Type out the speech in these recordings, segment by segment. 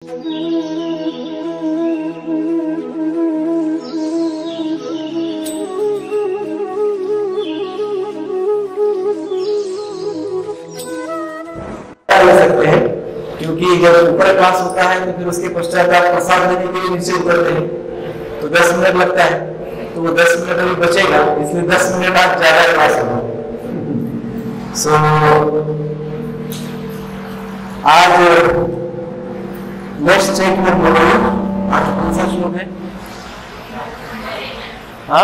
सकते हैं, क्योंकि जब ऊपर क्लास होता है तो फिर उसके पश्चात आप प्रसाद लेने के लिए नीचे उतरते हैं तो 10 मिनट लगता है, तो वो 10 मिनट अभी बचेगा, इसलिए 10 मिनट आप ज्यादा क्लास होगा। सो आज लेट्स चेक द बोलो, आज कौन सा श्लोक है? हाँ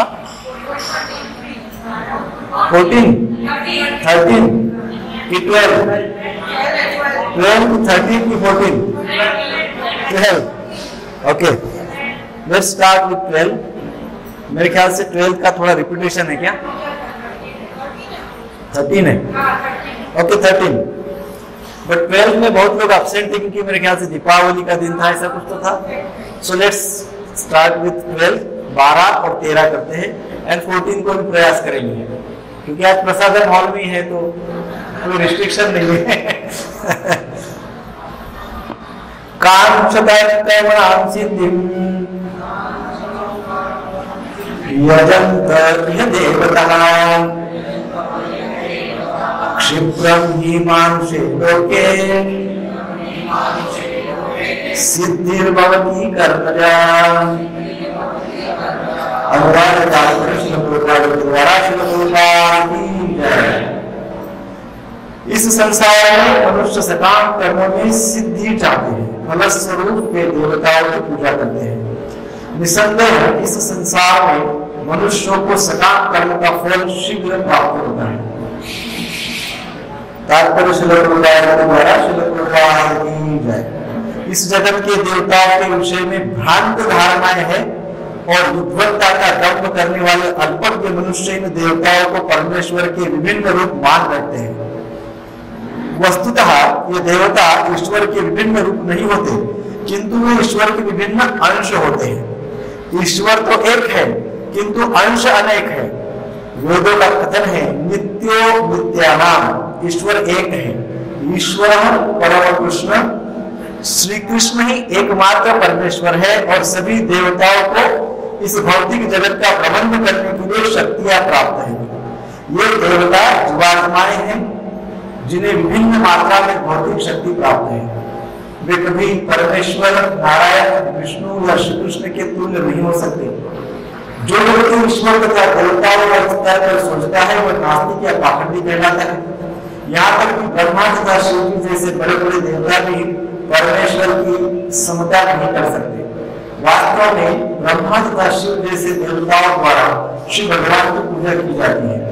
14, 13 कि 12, 12 की 13 की 14, 12। Okay, let's start with 12। मेरे ख्याल से 12 का थोड़ा रिपीटेशन है क्या? 13 है। ओके 13, बट 12 में बहुत लोग एब्सेंट थे क्योंकि मेरे ख्याल से दीपावली का दिन था, ऐसा कुछ तो था। सो लेट्स स्टार्ट विथ 12, 12 और 13 करते हैं एंड 14 को भी प्रयास करेंगे, क्योंकि आज प्रसादन हॉल में है तो कोई रिस्ट्रिक्शन नहीं है। कांक्षतैर्मणां सिद्धिं यजन्त देवताः क्षिप्रं हि मानुषे लोके सिद्धिर्भवति कर्मजा। अनुवाद कृष्ण प्रभुपाद द्वारा इस संसार में मनुष्य सकाम कर्मों में सिद्धि चाहते हैं, फल स्वरूप वे देवताओं की पूजा करते हैं। निसंदेह इस संसार में मनुष्यों को सकाम कर्म का फल शीघ्र प्राप्त होता है। तात्पर्य श्रील प्रभुपाद द्वारा श्रील प्रभुपाद की जय। इस जगत के देवताओं के विषय में भ्रांत धारणाएं हैं और विद्वत्ता का दंभ करने वाले अल्पज्ञ मनुष्य इन देवताओं को परमेश्वर के विभिन्न रूप मान बैठते हैं। वस्तुतः ये देवता ईश्वर के विभिन्न रूप नहीं होते, किंतु वे ईश्वर के विभिन्न अंश होते हैं। ईश्वर तो एक है किंतु अंश अनेक है। वेदों का कथन है नित्यो नित्यानाम, ईश्वर एक है। ईश्वर परम कृष्ण, श्री कृष्ण ही एकमात्र परमेश्वर है और सभी देवताओं को इस भौतिक जगत का प्रबंध करने के लिए शक्तियां प्राप्त है। ये देवता जीवात्माएं हैं जिन्हें विभिन्न मात्रा में भौतिक शक्ति प्राप्त है। वे कभी परमेश्वर, नारायण, विष्णु या श्री कृष्ण के तुल्य नहीं हो सकते। जो व्यक्ति ईश्वर तथा देवताओं का स्तर पर सोचता है वह नास्तिक या पाखंडी कहलाता है। यहाँ तक कि ब्रह्मा तथा शिव जी जैसे बड़े बड़े देवता भी परमेश्वर की समता नहीं कर सकते। वास्तव में ब्रह्मा तथा शिव जैसे देवताओं द्वारा श्री भगवान की पूजा की जाती है।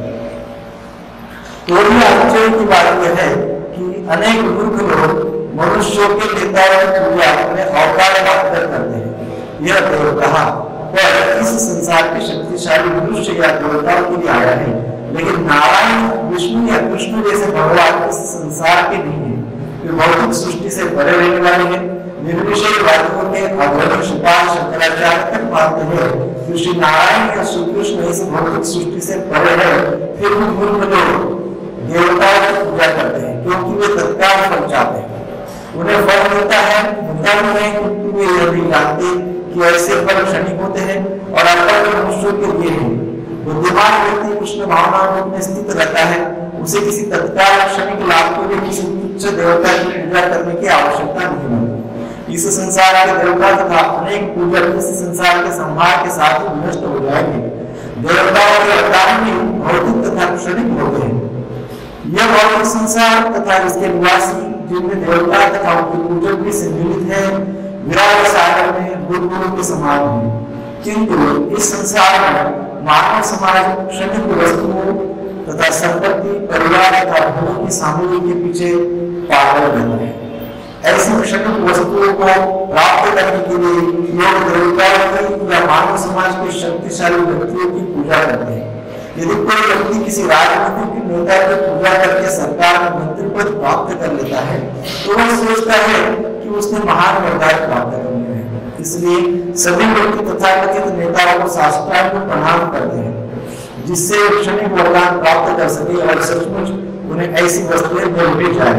तो भी आश्चर्य की बात यह है कि अनेक मूर्ख लोग मनुष्यों के देवताओं की पूजा अपने अवतार मानकर करते हैं। यह देवता पर इस संसार के शक्तिशाली मनुष्य या देवताओं के लिए आया है, लेकिन नारायण, विष्णु या कृष्ण जैसे भगवान इस संसार के नहीं है। वे भौतिक सृष्टि से परे रहने वाले हैं। निर्विषय वाक्यों के अग्रणी शिपाल शंकराचार्य तक मानते हैं कि श्री नारायण या श्री कृष्ण इस भौतिक सृष्टि से परे है। फिर भी मूर्ख लोग देवताओं की पूजा करते हैं क्योंकि वे तत्काल फल चाहते हैं। उन्हें फल मिलता है क्योंकि वे यह नहीं जानते कि ऐसे फल क्षणिक होते हैं और अल्प मनुष्यों के लिए हैं। बुद्धिमान व्यक्ति कृष्ण भावनाओं में स्थित रहता है, उसे किसी तत्काल क्षणिक लाभ के लिए किसी तुच्छ देवता की पूजा करने की आवश्यकता नहीं होती। इस संसार के देवता तथा अनेक पूजक इस संसार के संहार के साथ ही नष्ट हो जाएंगे। देवताओं के अवतार भी भौतिक तथा क्षणिक होते हैं। यह भौतिक संसार तथा इसके निवासी जिनमें देवता तथा उनके पूजक भी सम्मिलित है विराट सागर में बुलबुलों के समान है। किंतु इस संसार में मानव समाज क्षणिक वस्तुओं तथा संपत्ति, परिवार तथा भोगों की सामग्री के पीछे पागल रहते हैं। ऐसी क्षणिक वस्तुओं को प्राप्त करने के लिए लोग देवताओं की या मानव समाज के शक्तिशाली व्यक्तियों की पूजा करते हैं। यदि कोई व्यक्ति किसी राजनीतिक नेता की पूजा करके सरकार में मंत्री पद प्राप्त कर लेता है तो वह सोचता है कि उसने महान वरदान प्राप्त कर लिया है। इसलिए सभी व्यक्ति तथाकथित नेताओं को साष्टांग प्रणाम करते हैं जिससे क्षणिक वरदान प्राप्त कर सके और सचमुच उन्हें ऐसी वस्तुएं मिल भी जाए।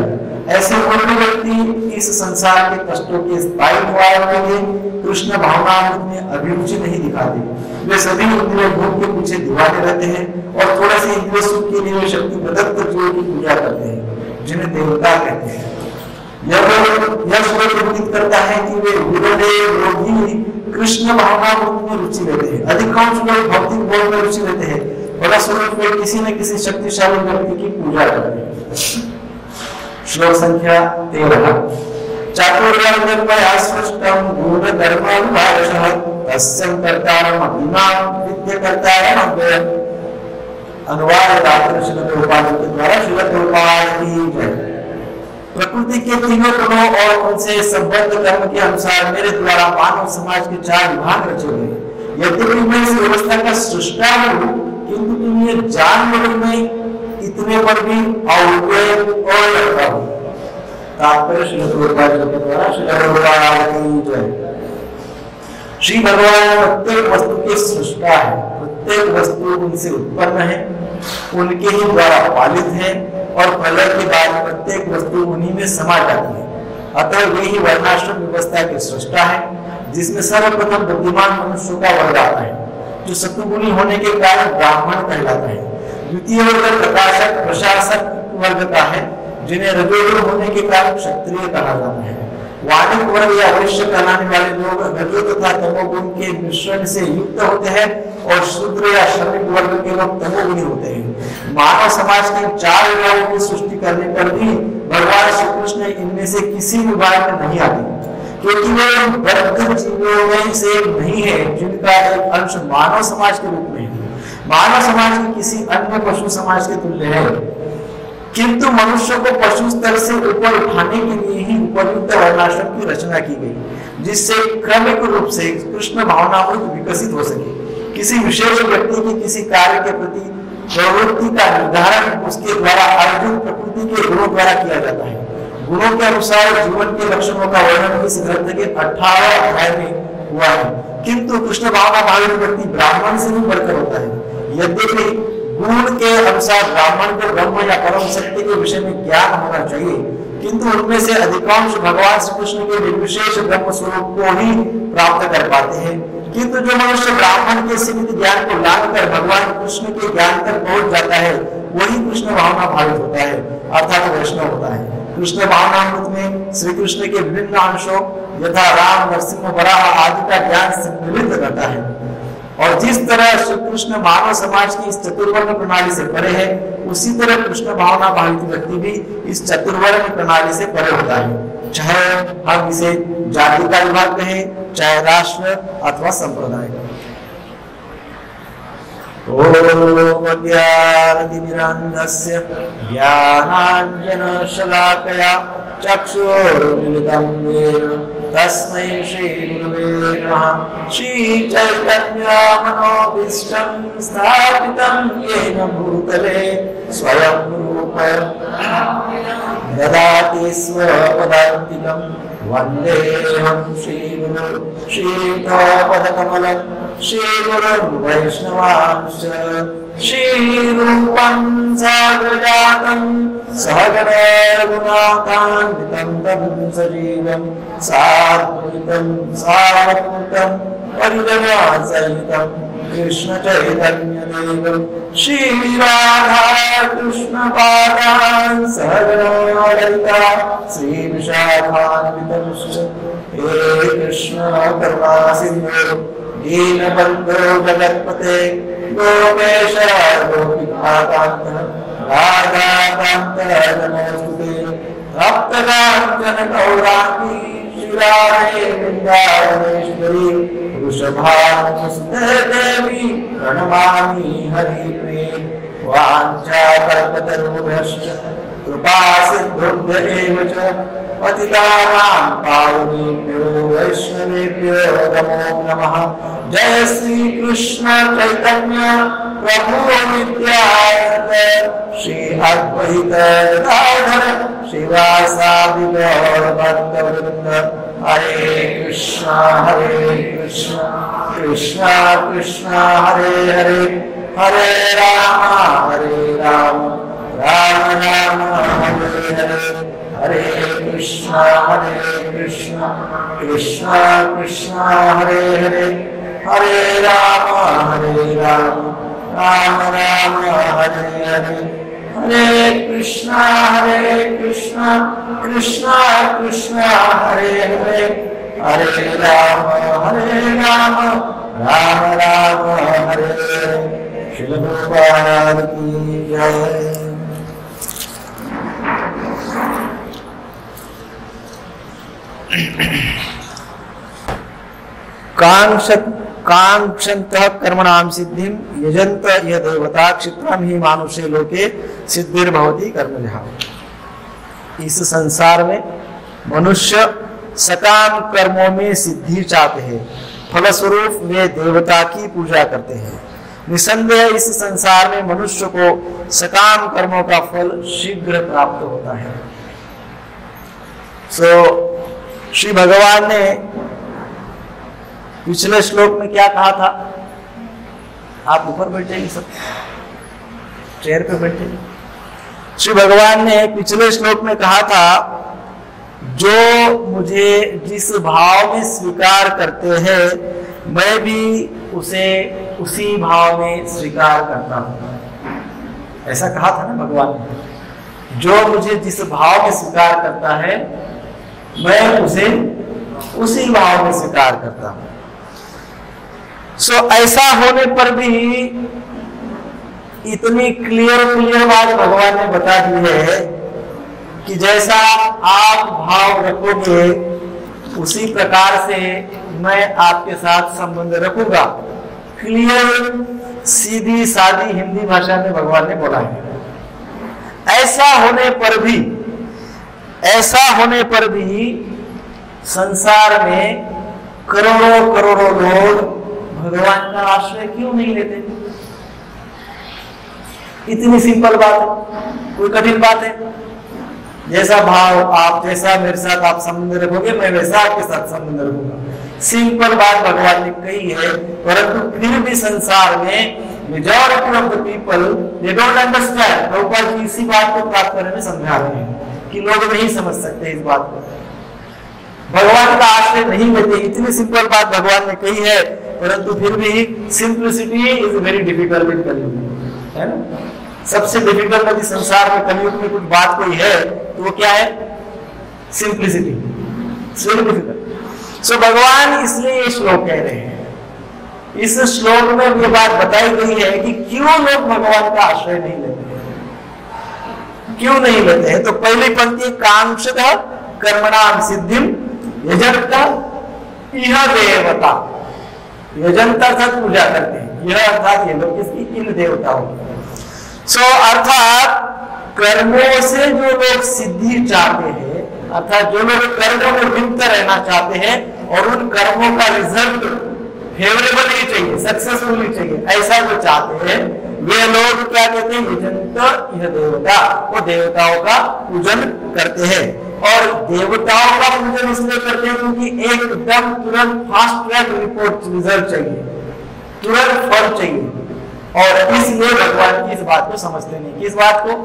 ऐसे मूर्ख व्यक्ति इस संसार के कष्टों के स्थायी निवारण के लिए कृष्ण भावनामृत में अभिरुचि नहीं दिखाते। वे सभी इंद्रिय भोग के पीछे दीवाने रहते हैं और थोड़े से इंद्रिय सुख के लिए वे शक्ति प्रदत्त जीवों की पूजा करते हैं, जिन्हें देवता कहते हैं। यह श्लोक इंगित करता है कि वे लोग ही कृष्ण भावनामृत में रुचि लेते हैं। अधिकांश लोग भौतिक भोग में रुचि लेते हैं, फलस्वरूप वे किसी न किसी शक्तिशाली व्यक्ति की पूजा करते हैं। श्लोक संख्या 13। चातुर्वर्ण्यमयास्पष्टं गुणधर्मविभागशः तस्यं कर्तारम् अभिमां विद्यकर्तारम् अव्ययम्। अनुवाद डॉक्टर श्रील प्रभुपाद के द्वारा श्रील प्रभुपाद की जय। प्रकृति के तीनों गुणों और उनसे संबद्ध कर्म के अनुसार मेरे द्वारा मानव समाज के 4 विभाग रचे गए। यद्यपि मैं इस व्यवस्था का सृष्टा हूँ, किंतु तुम ये जान लो मैं इतने पर भी अव्यय और रहता हूँ। तात्पर्य श्रील प्रभुपाद के द्वारा श्रील प्रभुपाद की जय। श्री भगवान प्रत्येक वस्तु के सृष्टा है, प्रत्येक वस्तु उनसे उत्पन्न है, उनके ही द्वारा पालित है और प्रलय के बाद प्रत्येक वस्तु उन्हीं में समा जाती है। अतः वे ही वर्णाश्रम व्यवस्था के सृष्टा है, जिसमें सर्वप्रथम बुद्धिमान मनुष्य का वर्ग आता है, जो सत्वगुणी होने के कारण ब्राह्मण कहलाता है। द्वितीय वर्ग प्रकाशक प्रशासक वर्ग का है, जिन्हें रजोगुण होने के कारण क्षत्रिय कहा जाता है। वाणिक वर्ग या वैश्य कहलाने वाले लोग रजो तथा तमोगुण के मिश्रण से युक्त होते हैं और शूद्र या श्रमिक वर्ग के लोग तमोगुणी होते हैं। मानव समाज के 4 विभागों की सृष्टि करने पर भी भगवान श्री कृष्ण इनमें से किसी विभाग में नहीं आते, क्योंकि वे बद्ध जीवों में से नहीं है जिनका एक अंश मानव समाज के रूप में है। मानव समाज की किसी अन्य पशु समाज के तुल्य है, किंतु मनुष्य को पशु स्तर से ऊपर उठाने के लिए ही उपयुक्त वर्णाश्रम की रचना की गई, जिससे क्रमिक रूप से कृष्ण भावनामृत विकसित हो सके। किसी विशेष व्यक्ति की किसी कार्य के प्रति प्रवृत्ति का निर्धारण उसके द्वारा अर्जुन प्रकृति के गुणों द्वारा किया जाता है। गुणों के अनुसार जीवन के लक्षणों का वर्णन इस ग्रंथ के 18 अध्याय में हुआ है, किंतु कृष्ण भावना भावित व्यक्ति ब्राह्मण से भी बढ़कर होता है। यद्यपि गुण के अनुसार ब्राह्मण को ब्रह्म या परम सत्य के विषय में ज्ञान होना चाहिए, किंतु उनमें से अधिकांश भगवान श्री कृष्ण के निर्विशेष ब्रह्म स्वरूप को ही प्राप्त कर पाते हैं। किंतु जो मनुष्य ब्राह्मण के सीमित ज्ञान को लाकर भगवान कृष्ण के ज्ञान तक पहुंच जाता है, वही कृष्ण भावना भावित होता है, अर्थात वैष्णव होता है। कृष्ण भावनामृत में श्री कृष्ण के विभिन्न अंशों यथा राम, नरसिंह, वराह आदि का ज्ञान सम्मिलित रहता है। और जिस तरह श्री कृष्ण मानव समाज की इस चतुर्वर्ण प्रणाली से परे है, उसी तरह कृष्ण भावना भावित व्यक्ति भी इस चतुर्वर्ण प्रणाली से परे होता है, चाहे हम इसे जाति का विभाग कहें, चाहे राष्ट्र अथवा संप्रदाय। ओम अज्ञानतिमिरान्धस्य ज्ञानाञ्जनशलाकया चक्षुरुन्मिलितं येन तस्मै श्रीगुरुवे नमः। श्रीचैतन्यमनोभीष्टं स्थापितं येन भूतले स्वयं रूप ददाति स्वपदान्तिकं। वन्देऽहं श्रीगुरुं श्रीयुतपदकमलं श्रीगुरुं वैष्णवांश्च। श्रीरूपं साग्रजातं सहगणरघुनाथान्वितं तं सजीवं साद्वैतं सावधूतं परिजनसहितं कृष्ण चैतन्यदेवं श्रीराधा कृष्ण पादान् सहगणललिता श्रीविशाखान्वितंश्च। हे कृष्ण करुणा सिन्धु दीनबन्धो जगत्पते गोपेश गोपिकान्त राधाकान्त नमोस्तुते। तप्तकाञ्चन गौराङ्गी श्रीराधे वृन्दावनेश्वरी वृषभानुसुते देवी प्रणमामि हरिप्रिये। वाञ्छाकल्पतरुभ्यश्च कृपा सिन्धुभ्य एव च पतितानां पावनेभ्यो वैष्णवेभ्यो नमो नमः। जय श्री कृष्ण चैतन्य प्रभु नित्यानंद श्री अद्वैत गदाधर श्रीवासादि गौर भक्तवृंद। हरे कृष्णा कृष्ण कृष्ण हरे हरे, हरे राम राम राम हरे हरे, हरे कृष्णा कृष्णा कृष्णा हरे हरे, हरे राम राम राम हरे हरे, हरे कृष्णा कृष्णा कृष्णा हरे हरे, हरे राम राम राम हरे हरे। श्रील भगवान की जय। कांक्षन्तः कर्मणां सिद्धिं यजन्त यह देवता क्षिप्रं ही मानुषे लोके सिद्धिर्भवति कर्मजः। इस संसार में मनुष्य सकाम कर्मों में सिद्धि चाहते हैं, फलस्वरूप वे देवता की पूजा करते हैं। निसंदेह इस संसार में मनुष्य को सकाम कर्मों का फल शीघ्र प्राप्त होता है। श्री भगवान ने पिछले श्लोक में क्या कहा था? आप ऊपर बैठ जाइए, सब चेयर पे बैठे। श्री भगवान ने पिछले श्लोक में कहा था, जो मुझे जिस भाव में स्वीकार करते हैं मैं भी उसे उसी भाव में स्वीकार करता हूं। ऐसा कहा था ना भगवान ने, जो मुझे जिस भाव में स्वीकार करता है मैं उसे उसी भाव में स्वीकार करता हूं। ऐसा होने पर भी इतनी क्लियर बात भगवान ने बता दी है कि जैसा आप भाव रखोगे उसी प्रकार से मैं आपके साथ संबंध रखूंगा। क्लियर सीधी सादी हिंदी भाषा में भगवान ने बोला है। ऐसा होने पर भी संसार में करोड़ों लोग भगवान का आश्रय क्यों नहीं लेते? इतनी सिंपल बात है, कोई कठिन बात है? जैसा भाव आप, जैसा मेरे साथ आप संबंध रखोगे मैं वैसा आपके साथ संबंध रखूंगा। सिंपल बात भगवान ने कही है, परंतु फिर भी संसार में majority of the people they don't understand. Prabhupada ji इसी बात को प्राप्त करने में समझा रहे हैं कि लोग नहीं समझ सकते इस बात को, भगवान का आश्रय नहीं लेते। इतनी सिंपल बात भगवान ने कही है, परंतु फिर भी simplicity is very difficult in Kaliyuga, है ना? सबसे डिफिकल्ट यदि संसार में कलयुग में कुछ बात कोई है तो वो क्या है? सिंप्लिसिटी। सो भगवान इसलिए ये श्लोक कह रहे हैं। इस श्लोक में ये बात बताई गई है कि क्यों लोग भगवान का आश्रय नहीं लेते हैं, क्यों नहीं लेते हैं। तो पहली पंक्ति, कांक्षतः कर्मणां सिद्धिं यजन्त इह देवता। यजंता अर्थात पूजा करते हैं, यह अर्थात ये लोग किसकी? इन देवताओं की। अर्थात कर्मों से जो लोग सिद्धि चाहते हैं, अर्थात जो लोग कर्मों में लिप्त रहना चाहते हैं और उन कर्मों का रिजल्ट फेवरेबल ही चाहिए, सक्सेसफुल ही चाहिए, ऐसा जो चाहते हैं वे लोग क्या कहते हैं? यजंत यह देवता, वो देवताओं का पूजन करते हैं। और देवताओं का पूजन इसलिए करते हैं क्योंकि एकदम तुरंत फास्ट ट्रैक रिपोर्ट रिजल्ट चाहिए, तुरंत फल चाहिए, और इसलिए भगवान की इस बात को समझते नहीं। किस बात को?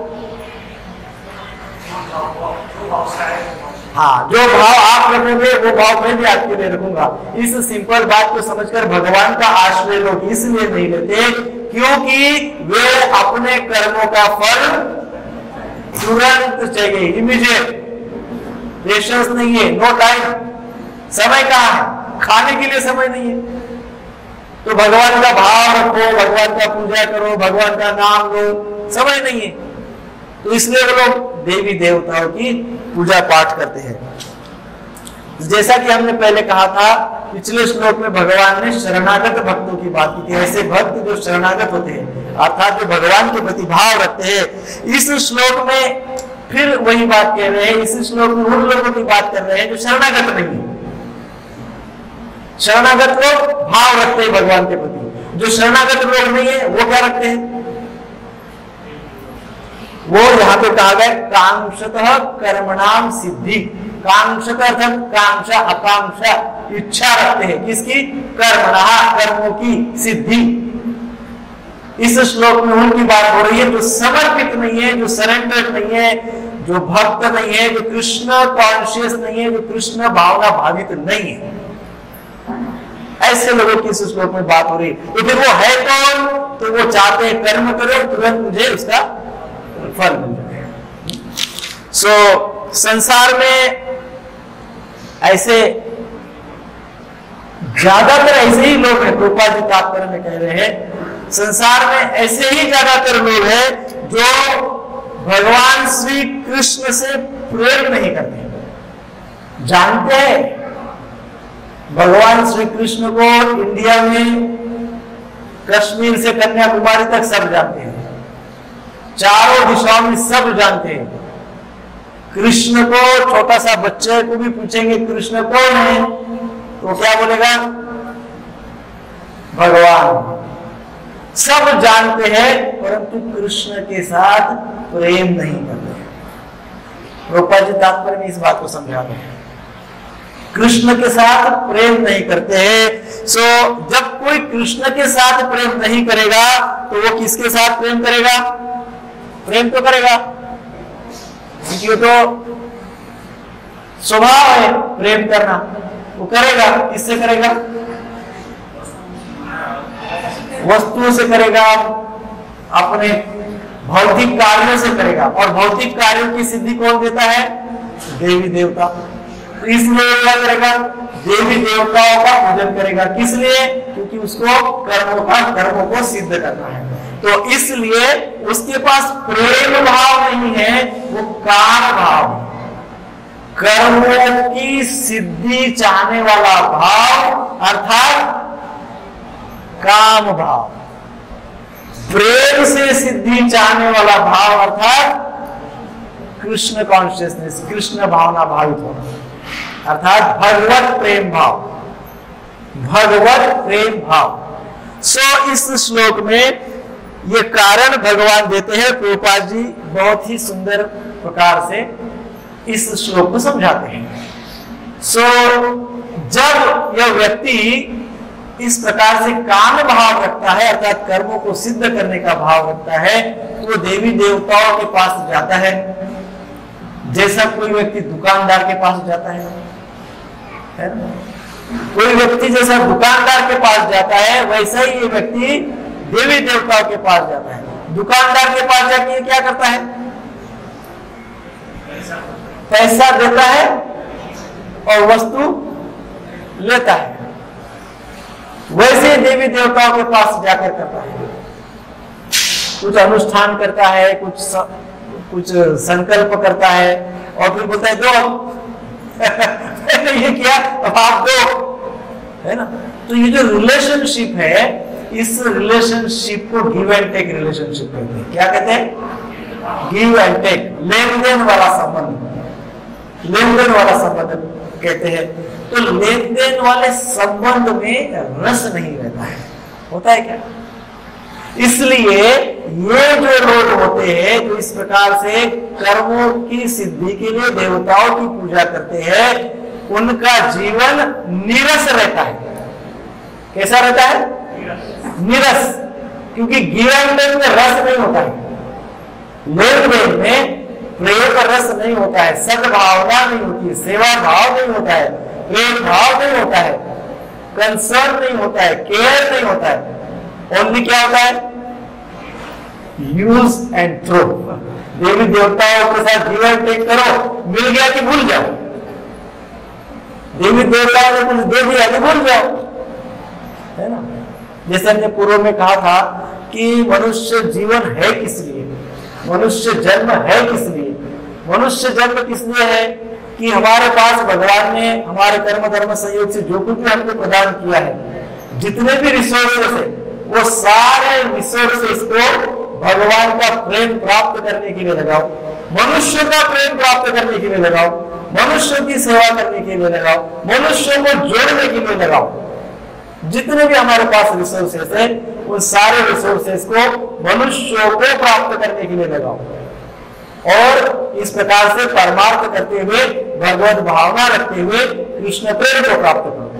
हाँ, जो भाव आप रखोगे वो भाव मैं भी आपके लिए रखूंगा। इस सिंपल बात को समझकर भगवान का आश्रय लोग इसलिए नहीं लेते क्योंकि वे अपने कर्मों का फल तुरंत चाहिए, इमीडिएट। पेशेंस नहीं है, नो टाइम, समय कहाँ है, खाने के लिए समय नहीं है। तो भगवान का भाव रखो, भगवान का पूजा करो, भगवान का नाम लो, समय नहीं है। तो इसलिए वो लोग देवी देवताओं की पूजा पाठ करते हैं। जैसा कि हमने पहले कहा था, पिछले श्लोक में भगवान ने शरणागत भक्तों की बात की, ऐसे भक्त जो शरणागत होते हैं अर्थात जो भगवान के प्रति भाव रखते हैं। इस श्लोक में फिर वही बात कह रहे हैं, इस श्लोक में उन लोगों की बात कर रहे हैं जो शरणागत नहीं है। शरणागत लोग भाव रखते हैं भगवान के प्रति, जो शरणागत लोग नहीं है वो क्या रखते हैं? वो यहाँ पे कहा गया कांक्षतः कर्मणां सिद्धि। कांक्षतः अर्थात कांक्षा, आकांक्षा, इच्छा रखते हैं किसकी? कर्मणः, कर्मों की सिद्धि। इस श्लोक में उनकी बात हो रही है जो समर्पित नहीं है, जो सरेंडर नहीं है, जो भक्त नहीं है, जो कृष्ण कॉन्शियस नहीं है, जो कृष्ण भावना भावित नहीं है, ऐसे लोगों की इस श्लोक में बात हो रही। तो फिर वो है कौन? तो वो चाहते हैं कर्म करो, तुरंत मुझे उसका फल मिल जाए। संसार में ऐसे ज्यादातर ऐसे ही लोग हैं, प्रभुपाद जी तात्पर्य में कह रहे हैं, संसार में ऐसे ही ज्यादातर लोग हैं जो भगवान श्री कृष्ण से प्रेम नहीं करते। जानते हैं भगवान श्री कृष्ण को इंडिया में कश्मीर से कन्याकुमारी तक सब जानते हैं, चारों दिशाओं में सब जानते हैं। कृष्ण को छोटा सा बच्चे को भी पूछेंगे कृष्ण कौन है, तो क्या बोलेगा? भगवान। सब जानते हैं, परंतु कृष्ण के साथ प्रेम नहीं करते। प्रभुपाद जी तात्पर्य में इस बात को समझा रहे हैं, कृष्ण के साथ प्रेम नहीं करते हैं। जब कोई कृष्ण के साथ प्रेम नहीं करेगा तो वो किसके साथ प्रेम करेगा? प्रेम तो करेगा, क्योंकि तो स्वभाव है प्रेम करना। वो करेगा, किससे करेगा? वस्तुओं से करेगा, अपने भौतिक कार्यों से करेगा। और भौतिक कार्यों की सिद्धि कौन देता है? देवी देवता। तो इसलिए क्या करेगा? देवी देवताओं का पूजन करेगा। किस लिए? क्योंकि उसको कर्मों को सिद्ध करना है। तो इसलिए उसके पास प्रेम भाव नहीं है, वो काम भाव, कर्मों की सिद्धि चाहने वाला भाव अर्थात काम भाव, प्रेम से सिद्धि चाहने वाला भाव अर्थात कृष्ण कॉन्शियसनेस, कृष्ण भावना भावित होना, अर्थात भगवत प्रेम भाव, भगवत प्रेम भाव। इस श्लोक में ये कारण भगवान देते हैं। प्रभुपाद जी बहुत ही सुंदर प्रकार से इस श्लोक को समझाते हैं। जब यह व्यक्ति इस प्रकार से काम भाव रखता है, अर्थात कर्मों को सिद्ध करने का भाव रखता है, तो देवी देवताओं के पास जाता है। जैसा कोई व्यक्ति दुकानदार के पास जाता है ना? कोई व्यक्ति जैसा दुकानदार के पास जाता है, वैसा ही ये व्यक्ति देवी देवताओं के पास जाता है। दुकानदार के पास जाके क्या करता है? पैसा देता है और वस्तु लेता है। वैसे देवी देवताओं के पास जाकर करता है, कुछ अनुष्ठान करता है, कुछ संकल्प करता है और फिर बोलता है दो मैंने ये किया अब आप दो, है ना? तो ये जो रिलेशनशिप है, इस रिलेशनशिप को गिव एंड टेक रिलेशनशिप कहते हैं। क्या कहते हैं? गिव एंड टेक, लेन देन वाला संबंध, लेन देन वाला संबंध कहते हैं। तो लेन देन वाले संबंध में रस नहीं रहता है, होता है क्या? इसलिए ये जो लोग होते हैं जो इस प्रकार से कर्मों की सिद्धि के लिए देवताओं की पूजा करते हैं, उनका जीवन नीरस रहता है। कैसा रहता है? नीरस, क्योंकि गिव एंड टेक में रस नहीं होता है, लेन देन में प्रेम का रस नहीं होता है, सद्भावना नहीं होती है, सेवा भाव नहीं होता है, प्रेम भाव नहीं होता है, कंसर्न नहीं होता है, केयर नहीं होता है। ओनली क्या होता है? Use and throw. देवी देवताओं के साथ गिव एंड टेक करो, मिल गया कि भूल जाओ, देवी देवताओं ने कुछ दे दिया कि भूल जाओ, है ना? जैसे हमने पूर्व में कहा था कि मनुष्य जीवन है किस लिए, मनुष्य जन्म है किस लिए? मनुष्य जन्म किस लिए है? कि हमारे पास भगवान ने हमारे कर्म धर्म संयोग से जो कुछ भी हमको प्रदान किया है, जितने भी रिसोर्सेस है, वो सारे रिसोर्सेस को भगवान का प्रेम प्राप्त करने के लिए लगाओ, मनुष्य का प्रेम प्राप्त करने के लिए लगाओ, मनुष्यों की सेवा करने के लिए लगाओ, मनुष्यों को जोड़ने के लिए लगाओ। जितने भी हमारे पास रिसोर्सेस है, उन सारे रिसोर्सेस को मनुष्यों को प्राप्त करने के लिए लगाओ और इस प्रकार से परमार्थ करते हुए, भगवत भावना रखते हुए कृष्ण प्रेम को प्राप्त करो।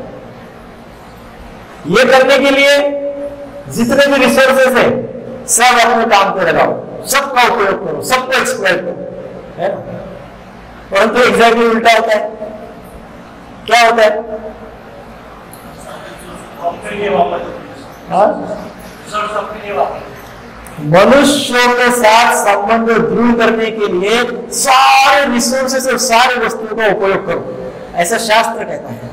ये करने के लिए जितने भी रिसोर्सेस है सब अपने काम पे लगाओ, सबका उपयोग करो, सबको एक्सप्लॉइट करो, है ना? परंतु एग्जैक्टली उल्टा होता है। क्या होता है? मनुष्यों के साथ संबंध दृढ़ करने के लिए सारे रिसोर्सेस और सारे वस्तुओं का उपयोग करो, ऐसा शास्त्र कहता है।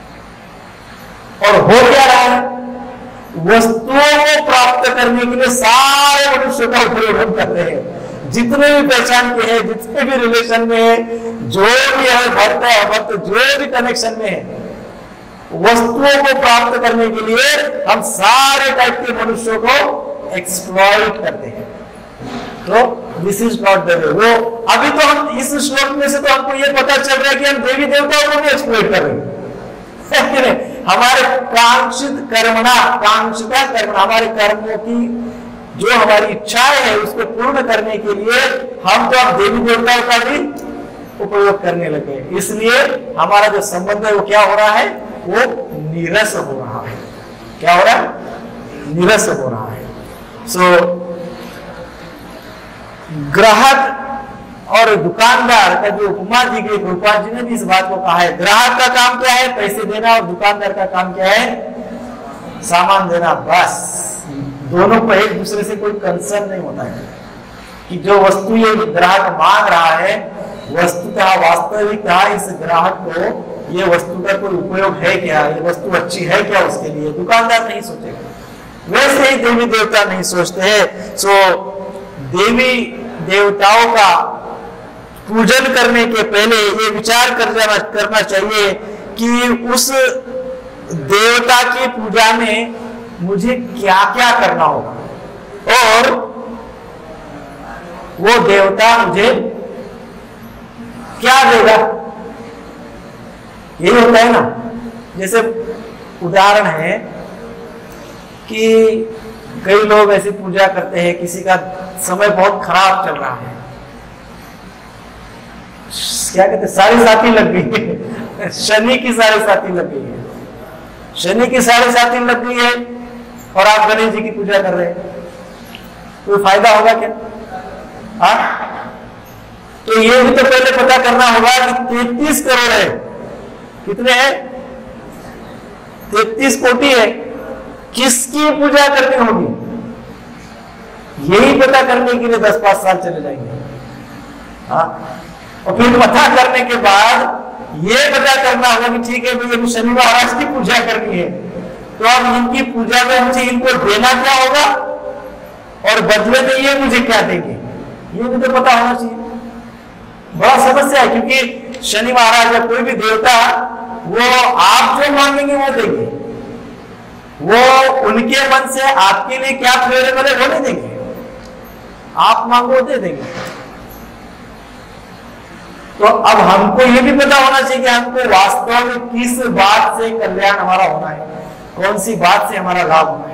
और हो क्या रहा है? वस्तुओं को प्राप्त करने के लिए सारे मनुष्य का उपयोग हम कर रहे हैं। जितने भी पहचान के हैं, जितने भी रिलेशन में है, जो भी है भक्त है भक्त, जो भी कनेक्शन में है, वस्तुओं को प्राप्त करने के लिए हम सारे टाइप के मनुष्यों को एक्सप्लॉइट करते हैं। तो this is not the way. वो अभी तो हम इस श्लोक में से तो हमको ये पता चल रहा है कि हम देवी देवताओं को भी एक्सप्लॉइट कर रहे हैं। हमारे कांक्षित कर्मणा, कांक्षिता कर्म, हमारे कर्मों की जो हमारी इच्छाएं है उसको पूर्ण करने के लिए हम तो अब देवी देवताओं का भी उपयोग करने लगे। इसलिए हमारा जो संबंध है वो क्या हो रहा है? वो नीरस हो रहा है। क्या हो रहा है? नीरस हो रहा है। सो ग्राहक और दुकानदार का जो उपमा दी गई, प्रभुपाद जी ने भी इस बात को कहा है। ग्राहक का काम क्या है? पैसे देना, और दुकानदार का काम क्या है? सामान देना। बस दोनों को एक दूसरे से कोई कंसर्न नहीं होता है कि जो वस्तु ये ग्राहक मांग रहा है वस्तुतः वास्तविकता इस ग्राहक को ये वस्तु का कोई उपयोग है क्या, ये वस्तु अच्छी है क्या उसके लिए, दुकानदार नहीं सोचेगा। वैसे ही देवी देवता नहीं सोचते हैं। सो देवी देवताओं का पूजन करने के पहले ये विचार करना चाहिए कि उस देवता की पूजा में मुझे क्या क्या करना होगा और वो देवता मुझे क्या देगा। यही होता है ना। जैसे उदाहरण है कि कई लोग ऐसी पूजा करते हैं, किसी का समय बहुत खराब चल रहा है, क्या कहते हैं, साढ़े साथी लग गई है, शनि की साढ़े साथी लग गई है, शनि की साढ़े साथी लग गई है और आप गणेश जी की पूजा कर रहे हैं, कोई फायदा होगा क्या? हाँ, तो ये भी तो पहले पता करना होगा कि 33 करोड़ है। कितने हैं? 33 कोटि है। किसकी पूजा करनी होगी? यही पता करने के लिए 10-5 साल चले जाएंगे। हाँ, और फिर पता करने के बाद ये पता करना होगा कि ठीक है भाई अभी शनि महाराज की पूजा करनी है, तो अब इनकी पूजा में मुझे इनको देना क्या होगा और बदले में ये मुझे क्या देंगे, ये भी तो पता होना चाहिए। बड़ा समस्या है, क्योंकि शनि महाराज या कोई भी देवता वो आप जो मांगेंगे वो देंगे, वो उनके मन से आपके लिए क्या फेवरेबल है वो नहीं देंगे, आप मांगो दे देंगे। तो अब हमको ये भी पता होना चाहिए कि हमको वास्तव में किस बात से कल्याण हमारा होना है, कौन सी बात से हमारा लाभ होना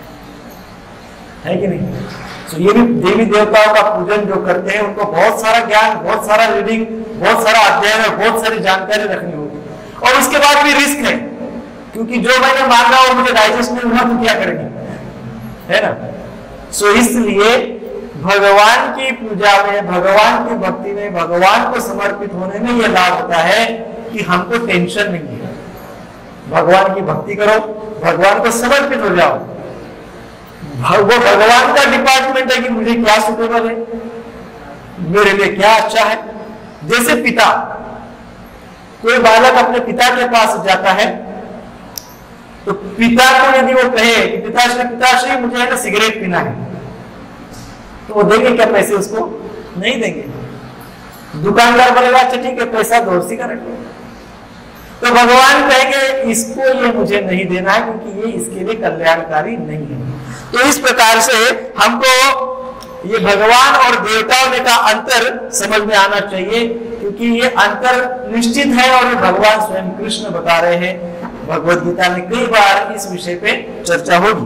है कि नहीं। तो ये भी देवी देवताओं का पूजन जो करते हैं उनको बहुत सारा ज्ञान, बहुत सारा रीडिंग, बहुत सारा अध्ययन और बहुत सारी जानकारी रखनी होगी। और उसके बाद भी रिस्क है, क्योंकि जो मैंने मांगा वो मुझे डाइजेस्ट नहीं हुआ तो क्या करेंगे, है ना। सो इसलिए भगवान की पूजा में, भगवान की भक्ति में, भगवान को समर्पित होने में यह लाभ होता है कि हमको टेंशन नहीं है। भगवान की भक्ति करो, भगवान को समर्पित हो जाओ। वो भगवान का डिपार्टमेंट है कि मुझे क्या सुटेबल है, मेरे लिए क्या अच्छा है। जैसे पिता, कोई बालक अपने पिता के पास जाता है तो पिता को यदि वो कहे कि पिताश्री मुझे है ना सिगरेट पीना है, तो वो देंगे क्या पैसे? उसको नहीं देंगे। दुकानदार बोलेगा अच्छा ठीक है पैसा दो, सिगरेट लो। तो भगवान कहेंगे इसको ये मुझे नहीं देना है क्योंकि ये इसके लिए कल्याणकारी नहीं है। तो इस प्रकार से हमको ये भगवान और देवताओं में का अंतर समझ में आना चाहिए, क्योंकि ये अंतर निश्चित है और ये भगवान स्वयं कृष्ण बता रहे हैं। भगवद गीता में कई बार इस विषय पे चर्चा होगी।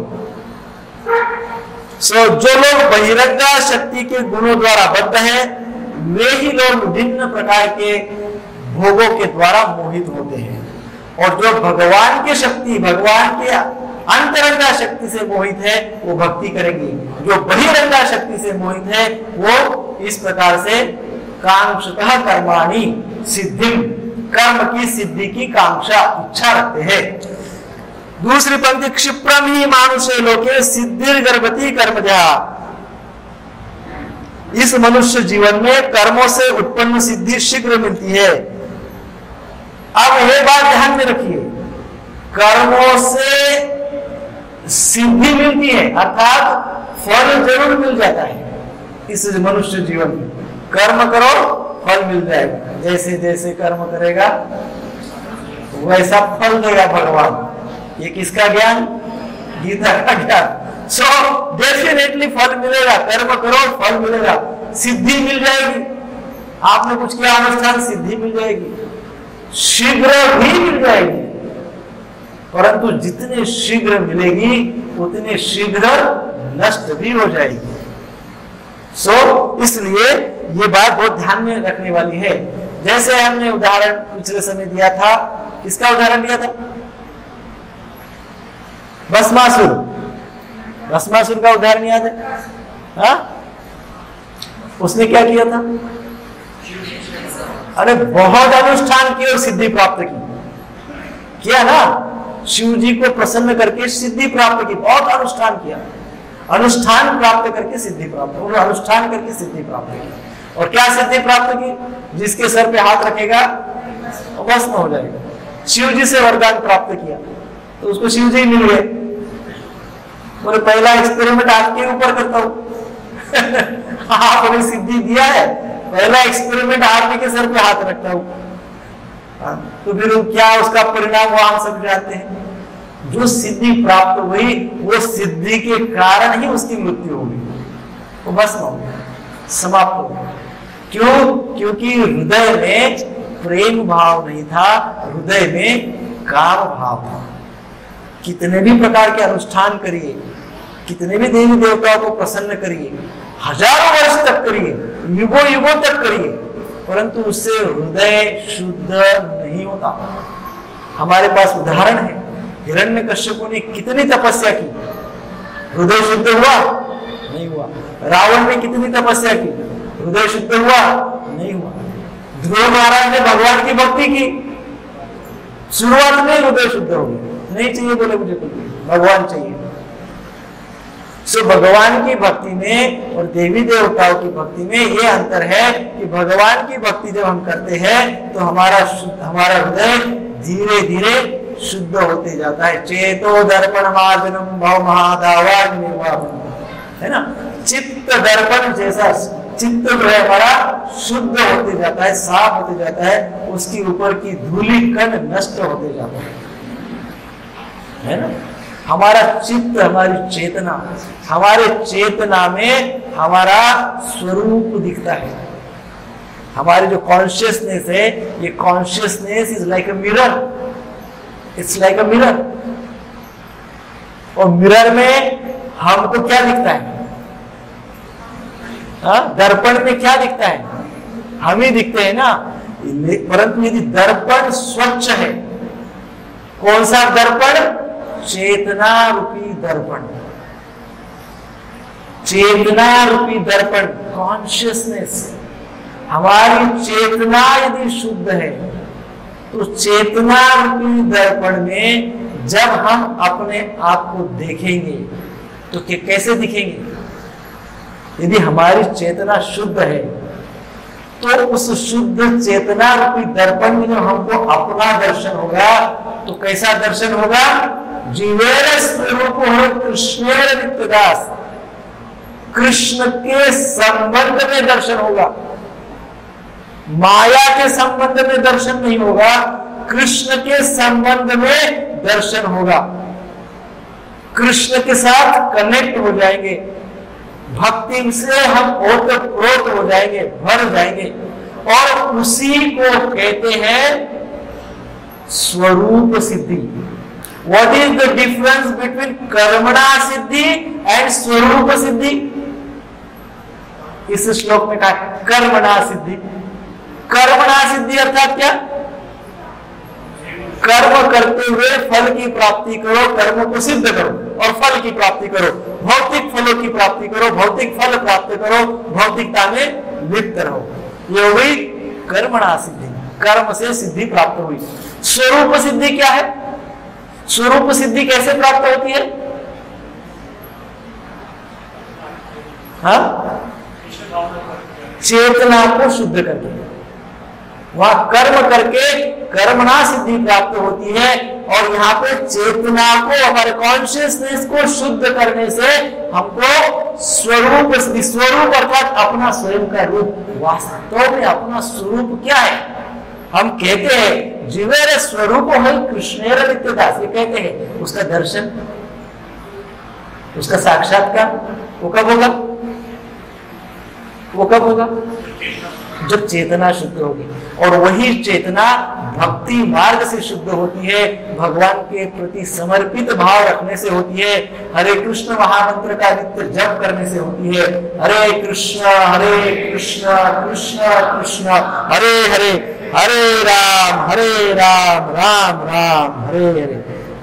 जो लोग बहिरंगा शक्ति के गुणों द्वारा बद्ध हैं वे ही लोग विभिन्न प्रकार के भोगों के द्वारा मोहित होते हैं, और जो भगवान की शक्ति, भगवान के अंतरंगा शक्ति से मोहित है वो भक्ति करेंगे। जो बहिरंगा शक्ति से मोहित है वो इस प्रकार से कांक्षतः कर्माणि सिद्धि, कर्म की सिद्धि की कांक्षा इच्छा रखते हैं। दूसरी पंक्ति, क्षिप्रम ही मानुषे लोके सिद्धिर्गर्भति कर्मजा। इस मनुष्य जीवन में कर्मों से उत्पन्न सिद्धि शीघ्र मिलती है। अब यह बात ध्यान में रखिए, कर्मों से सिद्धि मिलती है अर्थात फल जरूर मिल जाता है। इस मनुष्य जीवन में कर्म करो फल मिल जाएगा, जैसे जैसे कर्म करेगा वैसा फल देगा भगवान। ये किसका ज्ञान? गीता का ज्ञान। सो डेफिनेटली फल मिलेगा, कर्म करो फल मिलेगा, सिद्धि मिल जाएगी। आपने कुछ किया अनुष्ठान, सिद्धि मिल जाएगी, शीघ्र भी मिल जाएगी, परंतु जितने शीघ्र मिलेगी उतने शीघ्र नष्ट भी हो जाएगी। सो इसलिए ये बात बहुत ध्यान में रखने वाली है। जैसे हमने उदाहरण पिछले समय दिया था, किसका उदाहरण दिया था? भस्मासुर। भस्मासुर का उदाहरण याद है? हाँ? उसने क्या किया था? अरे बहुत अनुष्ठान किए और सिद्धि प्राप्त की, किया ना? शिव जी को प्रसन्न करके सिद्धि प्राप्त की, बहुत अनुष्ठान किया, अनुष्ठान प्राप्त करके सिद्धि प्राप्त, और अनुष्ठान करके सिद्धि प्राप्त की। और क्या सिद्धि प्राप्त की? जिसके सर पे हाथ रखेगा वो भस्म हो जाएगा। शिव जी से वरदान प्राप्त किया तो उसको शिव जी मिल गए। बोले पहला एक्सपेरिमेंट आपके ऊपर करता हूं आपने सिद्धि दिया है, पहला एक्सपेरिमेंट आप ही के सर पे हाथ रखता हूं। तो फिर क्या उसका परिणाम वो हम सब जानते हैं। जो सिद्धि प्राप्त हुई वो सिद्धि के कारण ही उसकी मृत्यु होगी, वो भस्म हो गया, समाप्त हो गया। क्यों? क्योंकि हृदय में प्रेम भाव नहीं था, हृदय में काम भाव था। कितने भी प्रकार के अनुष्ठान करिए, कितने भी देवी देवताओं को प्रसन्न करिए, हजारों वर्ष तक करिए, युगों युगों तक करिए, परंतु उससे हृदय शुद्ध नहीं होता। हमारे पास उदाहरण है, हिरण्यकश्यप ने कितनी तपस्या की, हृदय शुद्ध हुआ? नहीं हुआ। रावण ने कितनी तपस्या की, हृदय शुद्ध हुआ? नहीं हुआ। ध्रुव महाराज ने भगवान की भक्ति की, शुरुआत में हृदय शुद्ध हो गया, नहीं चाहिए बोले मुझे कुछ, भगवान चाहिए। सो भगवान की भक्ति में और देवी देवताओं की भक्ति में ये अंतर है कि भगवान की भक्ति जब हम करते हैं तो हमारा हृदय धीरे धीरे शुद्ध होते जाता है। चेतो दर्पण मार्जनम भव महादावान है ना, चित्त दर्पण जैसा चित्त जो है हमारा शुद्ध होते जाता है, साफ होते जाता है, उसके ऊपर की धूली कण नष्ट होते जाता है ना। हमारा चित्त, हमारी चेतना, हमारे चेतना में हमारा स्वरूप दिखता है। हमारी जो कॉन्शियसनेस है, ये consciousness is like a mirror, it's like a mirror. और मिरर में हमको क्या दिखता है? दर्पण में क्या दिखता है? हम ही दिखते हैं ना। परंतु यदि दर्पण स्वच्छ है, कौन सा दर्पण? चेतना रूपी दर्पण, चेतना रूपी दर्पण, कॉन्शियसनेस। हमारी चेतना यदि शुद्ध है तो चेतना रूपी दर्पण में जब हम अपने आप को देखेंगे तो कैसे दिखेंगे? यदि हमारी चेतना शुद्ध है तो उस शुद्ध चेतना रूपी दर्पण में जब हमको अपना दर्शन होगा तो कैसा दर्शन होगा? जीवेर स्वरूप कृष्णेर नित्यदास, कृष्ण के संबंध में दर्शन होगा, माया के संबंध में दर्शन नहीं होगा, कृष्ण के संबंध में दर्शन होगा। कृष्ण के साथ कनेक्ट हो जाएंगे, भक्ति से हम ओतप्रोत हो जाएंगे, भर जाएंगे, और उसी को कहते हैं स्वरूप सिद्धि। What is the difference between कर्मणा सिद्धि एंड स्वरूप सिद्धि? इस श्लोक में कहा कर्मणा सिद्धि। कर्मणा सिद्धि अर्थात क्या? कर्म करते हुए फल की प्राप्ति करो, कर्म को सिद्ध करो और फल की प्राप्ति करो, भौतिक फलों की प्राप्ति करो, भौतिक फल प्राप्त करो, भौतिकता में लिप्त रहो। ये हो गई कर्मणा सिद्धि, कर्म से सिद्धि प्राप्त हुई। स्वरूप सिद्धि क्या है? स्वरूप सिद्धि कैसे प्राप्त होती है? हाँ, चेतना को शुद्ध करके, वहां कर्म करके कर्मणा सिद्धि प्राप्त होती है। और यहाँ पे चेतना को, हमारे कॉन्शियसनेस को शुद्ध करने से हमको स्वरूप सिद्धि, स्वरूप अर्थात अपना स्वयं का रूप, वास्तव में अपना स्वरूप क्या है? हम कहते हैं जीवेर स्वरूप है कृष्णेर नित्यदास, ये कहते हैं, उसका दर्शन, उसका साक्षात्कार वो कब होगा? वो कब होगा? जब चेतना शुद्ध होगी। और वही चेतना भक्ति मार्ग से शुद्ध होती है, भगवान के प्रति समर्पित भाव रखने से होती है, हरे कृष्ण महामंत्र का नित्य जप करने से होती है। हरे कृष्ण कृष्ण कृष्ण हरे हरे, हरे राम राम राम हरे हरे।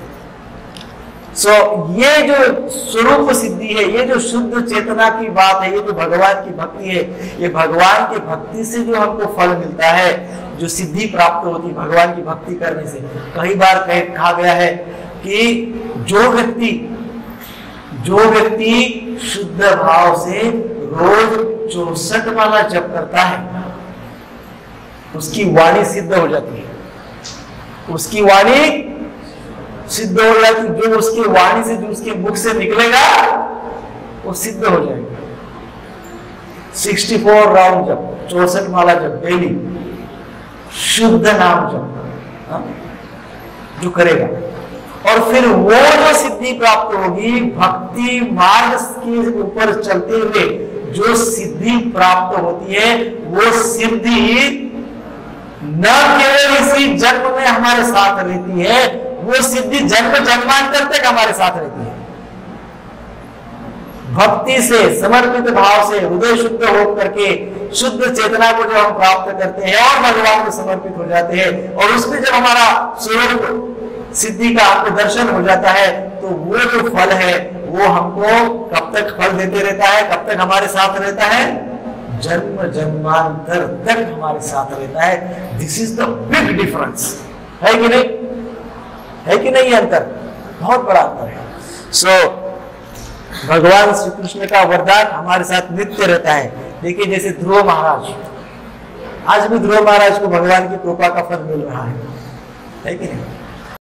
ये जो स्वरूप सिद्धि है, ये जो शुद्ध चेतना की बात है, ये जो भगवान की भक्ति है, ये भगवान की भक्ति से जो हमको फल मिलता है, जो सिद्धि प्राप्त होती है भगवान की भक्ति करने से। कई बार कहा गया है कि जो व्यक्ति शुद्ध भाव से रोज 64 माला जप करता है, उसकी वाणी सिद्ध हो जाती है, उसकी वाणी सिद्ध हो जाती, जो उसकी वाणी से, जो उसके मुख से निकलेगा वो सिद्ध हो जाएगा। 64 राउंड जप, 64 माला जप डेली, शुद्ध नाम जप जो करेगा, और फिर वो जो सिद्धि प्राप्त होगी, भक्ति मार्ग के ऊपर चलते हुए जो सिद्धि प्राप्त होती है, वो सिद्धि न केवल इसी जन्म में हमारे साथ रहती है, वो सिद्धि जन्म जन्मांतर तक हमारे साथ रहती है। भक्ति से, समर्पित भाव से, हृदय शुद्ध हो करके शुद्ध चेतना को जब हम प्राप्त करते हैं और भगवान को समर्पित हो जाते हैं, और उसमें जब हमारा स्वरूप सिद्धि का हमको दर्शन हो जाता है, तो वो जो फल है वो हमको कब तक फल देते रहता है, कब तक हमारे साथ रहता है? जन्म जन्मांतर तक हमारे साथ रहता है। This is the big difference, है कि नहीं? है कि नहीं? अंतर, बहुत बड़ा अंतर है। भगवान श्री कृष्ण का वरदान हमारे साथ नित्य रहता है। देखिए जैसे ध्रुव महाराज, आज भी ध्रुव महाराज को भगवान की कृपा का फल मिल रहा है कि नहीं?